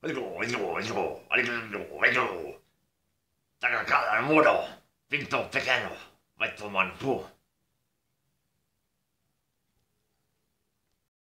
Da cada modo, pinto pequeno, vai tomar no cu.